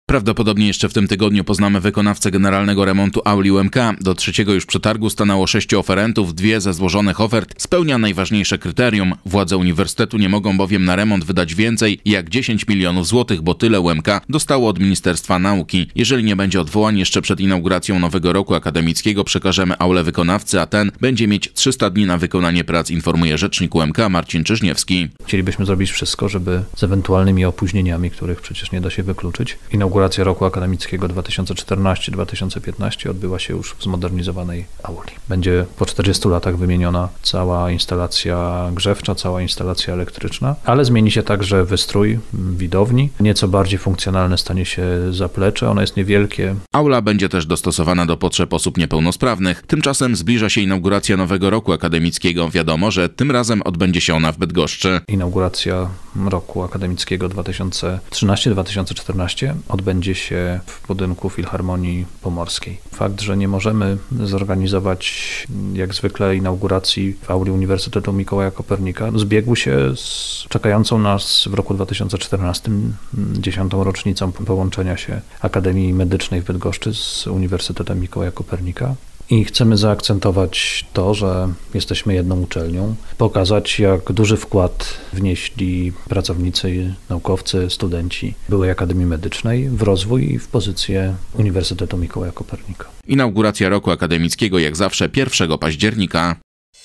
Prawdopodobnie jeszcze w tym tygodniu poznamy wykonawcę generalnego remontu auli UMK. Do trzeciego już przetargu stanęło 6 oferentów, 2 ze złożonych ofert spełnia najważniejsze kryterium. Władze uniwersytetu nie mogą bowiem na remont wydać więcej jak 10 milionów złotych, bo tyle UMK dostało od Ministerstwa Nauki. Jeżeli nie będzie odwołań jeszcze przed inauguracją nowego roku akademickiego, przekażemy aulę wykonawcy, a ten będzie mieć 300 dni na wykonanie prac, informuje rzecznik UMK Marcin Czyżniewski. Chcielibyśmy zrobić wszystko, żeby z ewentualnymi opóźnieniami, których przecież nie da się wykluczyć, inauguracja roku akademickiego 2014-2015 odbyła się już w zmodernizowanej auli. Będzie po 40 latach wymieniona cała instalacja grzewcza, cała instalacja elektryczna, ale zmieni się także wystrój widowni. Nieco bardziej funkcjonalne stanie się zaplecze, ono jest niewielkie. Aula będzie też dostosowana do potrzeb osób niepełnosprawnych. Tymczasem zbliża się inauguracja nowego roku akademickiego. Wiadomo, że tym razem odbędzie się ona w Bydgoszczy. Inauguracja roku akademickiego 2013-2014 odbędzie się w budynku Filharmonii Pomorskiej. Fakt, że nie możemy zorganizować jak zwykle inauguracji w auli Uniwersytetu Mikołaja Kopernika, zbiegł się z czekającą nas w roku 2014 10. rocznicą połączenia się Akademii Medycznej w Bydgoszczy z Uniwersytetem Mikołaja Kopernika. I chcemy zaakcentować to, że jesteśmy jedną uczelnią, pokazać, jak duży wkład wnieśli pracownicy, naukowcy, studenci byłej Akademii Medycznej w rozwój i w pozycję Uniwersytetu Mikołaja Kopernika. Inauguracja roku akademickiego jak zawsze 1 października.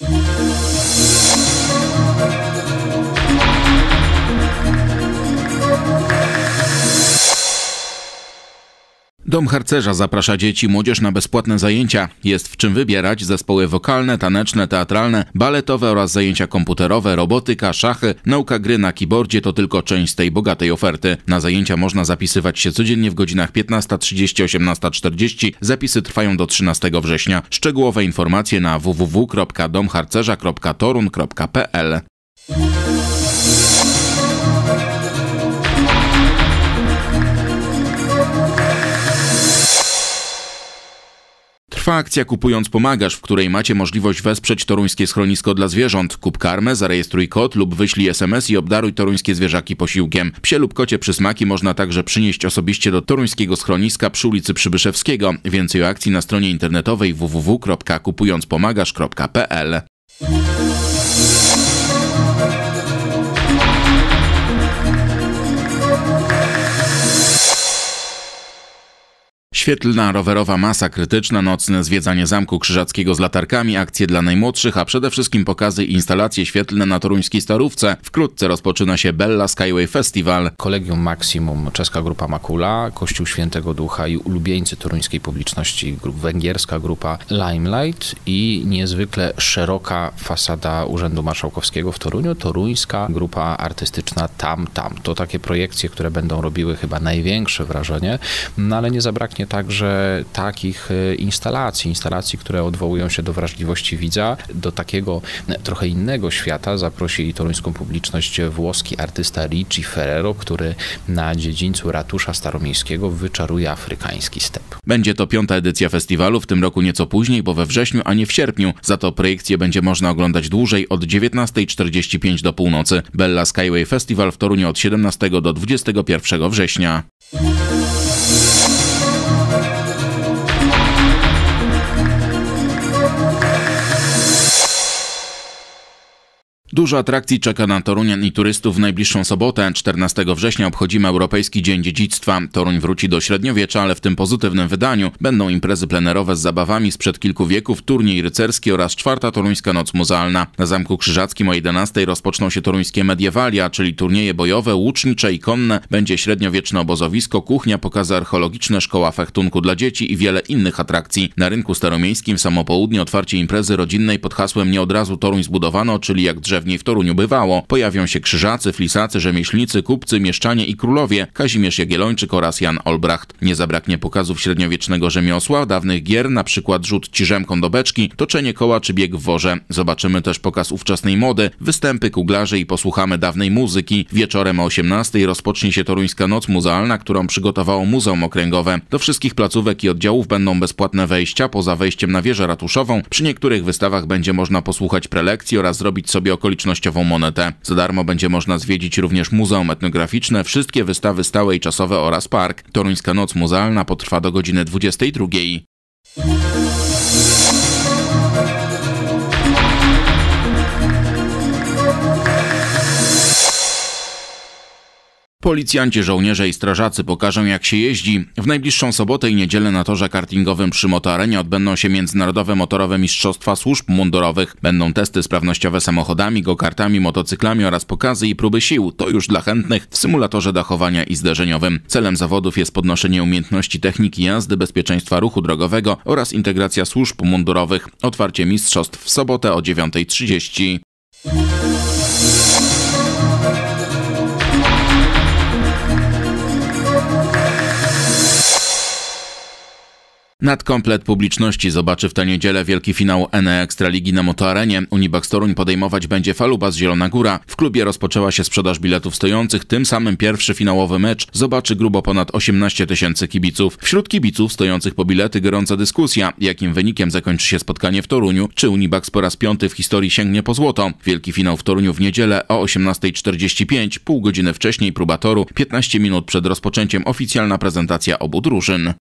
Dom Harcerza zaprasza dzieci i młodzież na bezpłatne zajęcia. Jest w czym wybierać: zespoły wokalne, taneczne, teatralne, baletowe oraz zajęcia komputerowe, robotyka, szachy, nauka gry na keyboardzie to tylko część tej bogatej oferty. Na zajęcia można zapisywać się codziennie w godzinach 15:30, 18:40. Zapisy trwają do 13 września. Szczegółowe informacje na www.domharcerza.torun.pl. Trwa akcja Kupując pomagasz, w której macie możliwość wesprzeć toruńskie schronisko dla zwierząt. Kup karmę, zarejestruj kod lub wyślij SMS i obdaruj toruńskie zwierzaki posiłkiem. Psie lub kocie przysmaki można także przynieść osobiście do toruńskiego schroniska przy ulicy Przybyszewskiego. Więcej o akcji na stronie internetowej www.kupującpomagasz.pl. Świetlna rowerowa masa krytyczna, nocne zwiedzanie Zamku Krzyżackiego z latarkami, akcje dla najmłodszych, a przede wszystkim pokazy i instalacje świetlne na toruńskiej Starówce. Wkrótce rozpoczyna się Bella Skyway Festival. Kolegium Maximum, czeska grupa Makula, Kościół Świętego Ducha i ulubieńcy toruńskiej publiczności, węgierska grupa Limelight i niezwykle szeroka fasada Urzędu Marszałkowskiego w Toruniu, toruńska grupa artystyczna Tam Tam. To takie projekcje, które będą robiły chyba największe wrażenie, no ale nie zabraknie także takich instalacji, które odwołują się do wrażliwości widza, do takiego trochę innego świata. Zaprosi toruńską publiczność włoski artysta Ricci Ferrero, który na dziedzińcu ratusza staromiejskiego wyczaruje afrykański step. Będzie to 5. edycja festiwalu, w tym roku nieco później, bo we wrześniu, a nie w sierpniu. Za to projekcję będzie można oglądać dłużej, od 19:45 do północy. Bella Skyway Festival w Toruniu od 17 do 21 września. Dużo atrakcji czeka na Torunian i turystów w najbliższą sobotę. 14 września obchodzimy Europejski Dzień Dziedzictwa. Toruń wróci do średniowiecza, ale w tym pozytywnym wydaniu. Będą imprezy plenerowe z zabawami sprzed kilku wieków, turniej rycerski oraz 4. Toruńska Noc Muzealna. Na Zamku Krzyżackim o 11 rozpoczną się toruńskie mediewalia, czyli turnieje bojowe, łucznicze i konne. Będzie średniowieczne obozowisko, kuchnia, pokazy archeologiczne, szkoła fechtunku dla dzieci i wiele innych atrakcji. Na rynku staromiejskim w samo południe otwarcie imprezy rodzinnej pod hasłem Nie od razu Toruń zbudowano, czyli jak drzewnie w Toruniu bywało. Pojawią się krzyżacy, flisacy, rzemieślnicy, kupcy, mieszczanie i królowie, Kazimierz Jagiellończyk oraz Jan Olbracht. Nie zabraknie pokazów średniowiecznego rzemiosła, dawnych gier, na przykład rzut ciżemką do beczki, toczenie koła czy bieg w worze. Zobaczymy też pokaz ówczesnej mody, występy kuglarzy i posłuchamy dawnej muzyki. Wieczorem o 18 rozpocznie się Toruńska Noc Muzealna, którą przygotowało Muzeum Okręgowe. Do wszystkich placówek i oddziałów będą bezpłatne wejścia, poza wejściem na wieżę ratuszową. Przy niektórych wystawach będzie można posłuchać prelekcji oraz zrobić sobie okoliczne okolicznościową monetę. Za darmo będzie można zwiedzić również Muzeum Etnograficzne, wszystkie wystawy stałe i czasowe oraz park. Toruńska Noc Muzealna potrwa do godziny 22. Policjanci, żołnierze i strażacy pokażą, jak się jeździ. W najbliższą sobotę i niedzielę na torze kartingowym przy Motoarenie odbędą się Międzynarodowe Motorowe Mistrzostwa Służb Mundurowych. Będą testy sprawnościowe samochodami, go-kartami, motocyklami oraz pokazy i próby sił. To już dla chętnych w symulatorze dachowania i zderzeniowym. Celem zawodów jest podnoszenie umiejętności techniki jazdy, bezpieczeństwa ruchu drogowego oraz integracja służb mundurowych. Otwarcie mistrzostw w sobotę o 9:30. Nadkomplet publiczności zobaczy w tę niedzielę wielki finał ENE Ekstraligi na Motoarenie. Unibax Toruń podejmować będzie Falubas Zielona Góra. W klubie rozpoczęła się sprzedaż biletów stojących. Tym samym pierwszy finałowy mecz zobaczy grubo ponad 18 000 kibiców. Wśród kibiców stojących po bilety gorąca dyskusja, jakim wynikiem zakończy się spotkanie w Toruniu. Czy Unibax po raz 5 w historii sięgnie po złoto? Wielki finał w Toruniu w niedzielę o 18:45. Pół godziny wcześniej próba toru, 15 minut przed rozpoczęciem oficjalna prezentacja obu drużyn.